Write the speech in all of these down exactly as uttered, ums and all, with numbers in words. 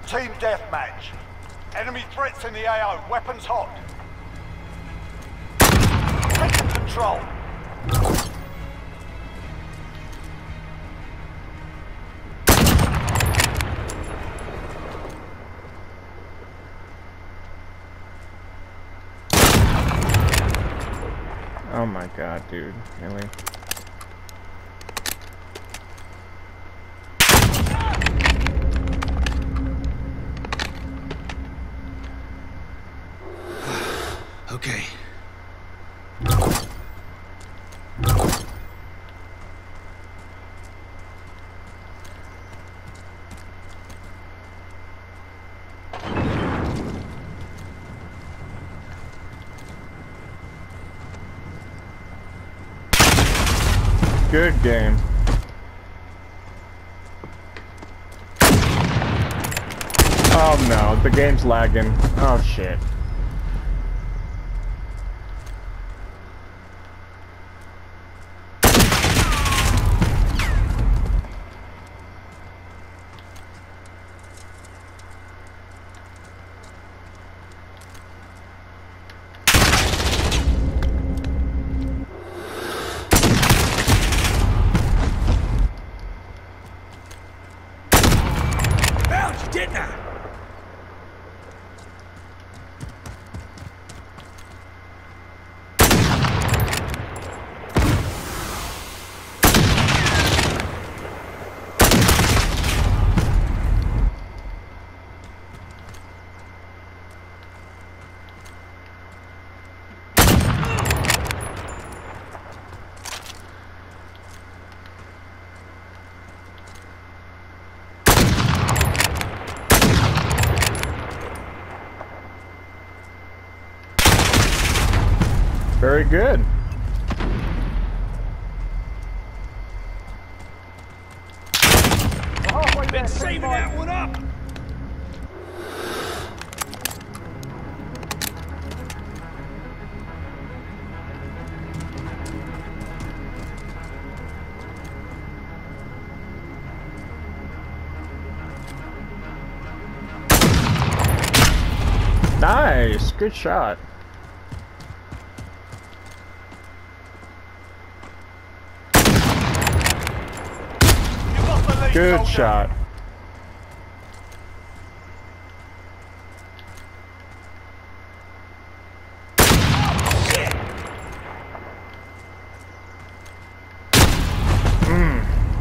Team deathmatch. Enemy threats in the A O. Weapons hot. Taking control. Oh my god, dude. Really? Okay. Good game. Oh no, the game's lagging. Oh shit. Didn't I? Very good. Halfway there, Been saving that one up. Nice. Good shot. Good soldier. shot. Mm.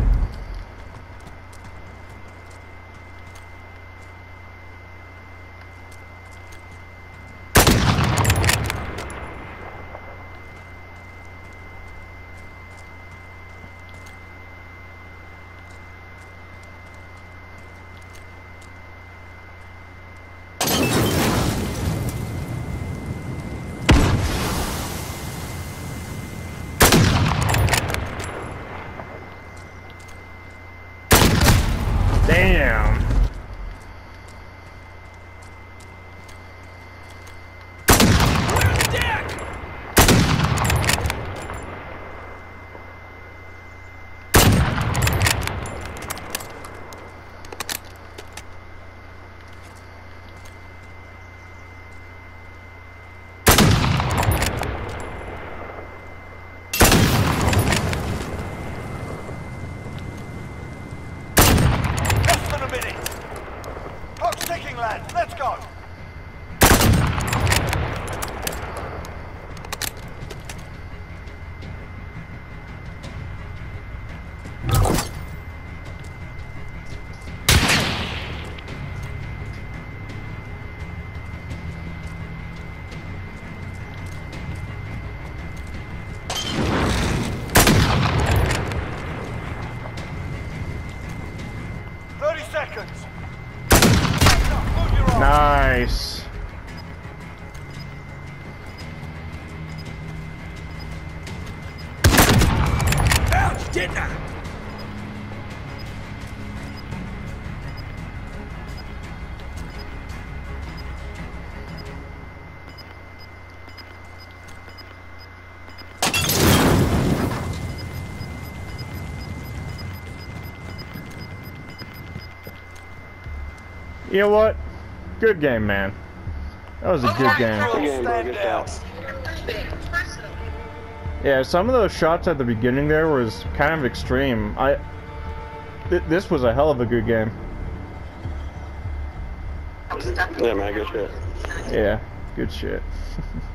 Damn. Lads, let's go. Thirty seconds. Nice. Ouch, didn't I? You know what? Good game, man. That was a good game. Good game, bro. Good Stand shots. Yeah, some of those shots at the beginning there was kind of extreme. I. Th this was a hell of a good game. Yeah, man. Good shit. Yeah, good shit.